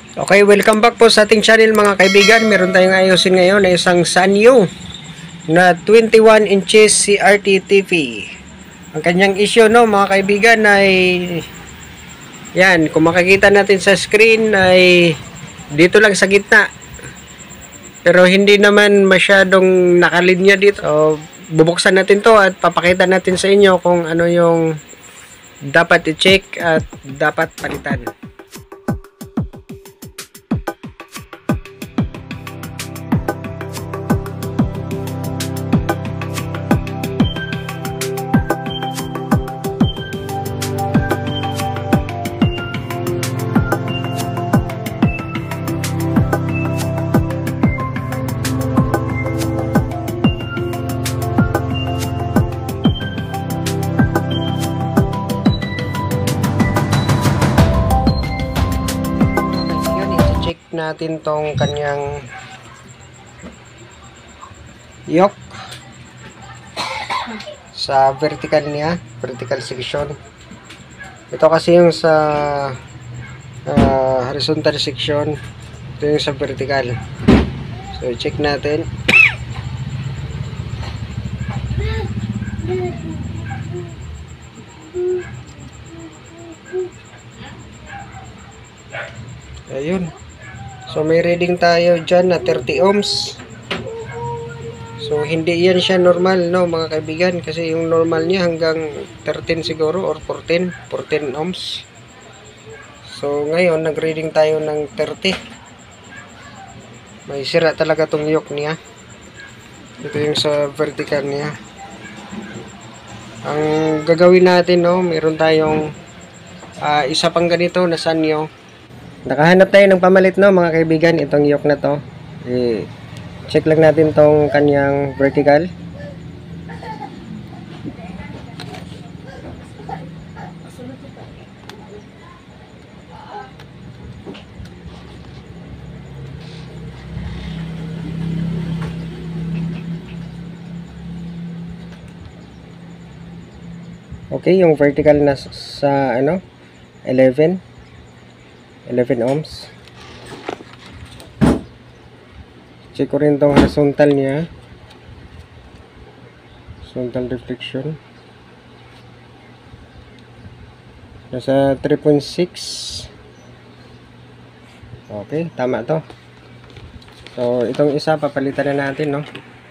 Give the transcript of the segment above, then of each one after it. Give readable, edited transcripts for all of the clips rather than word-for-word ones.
Okay, welcome back po sa ating channel mga kaibigan. Meron tayong ayusin ngayon na isang Sanyo na 21 inches CRT TV. Ang kanyang issue mga kaibigan ay yan, kung makikita natin sa screen ay dito lang sa gitna. Pero hindi naman masyadong nakalinya dito. So, bubuksan natin to at papakita natin sa inyo kung ano yung dapat i-check at dapat palitan. Natin tong kanyang yoke sa vertical niya, vertical section. Ito kasi yung sa horizontal section, ito yung sa vertical. So check natin. Ayun. So may reading tayo dyan na 30 ohms. So hindi yan siya normal mga kaibigan, kasi yung normal niya hanggang 13 siguro or 14 ohms. So ngayon nag-reading tayo ng 30. May sira talaga tong yoke niya. Ito yung sa vertical niya. Ang gagawin natin meron tayong isa pang ganito na Sanyo. Nakahanap tayo ng pamalit mga kaibigan, itong yoke na to. Check lang natin tong kanyang vertical. Okay, yung vertical na sa 11 ohms. Check ko rin tong horizontal niya, horizontal reflection, nasa 3.6. okay, tama to. So itong isa papalitan na natin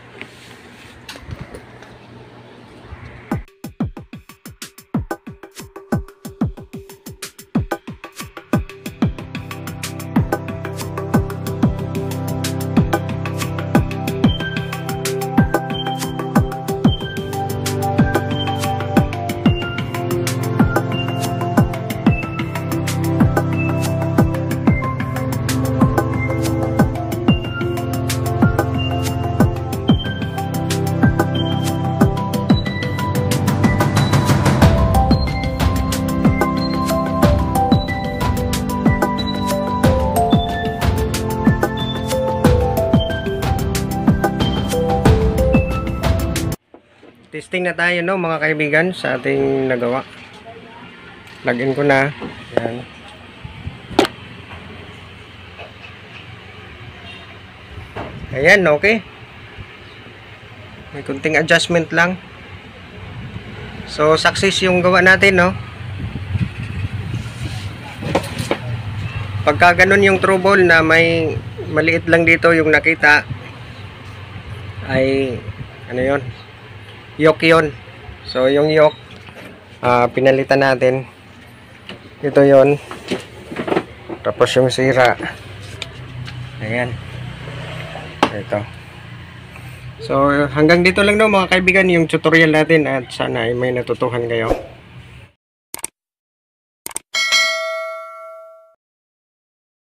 Testing na tayo mga kaibigan sa ating nagawa. Login ko na. Yan. Ayan, okay. May kunting adjustment lang. So success yung gawa natin Pagka ganun yung trouble na may maliit lang dito yung nakita, ay yun, yoke yun. So yung yoke pinalitan natin. Ito yon. Tapos yung sira, ayan, ito. So hanggang dito lang mga kaibigan yung tutorial natin, at sana ay may natutuhan kayo.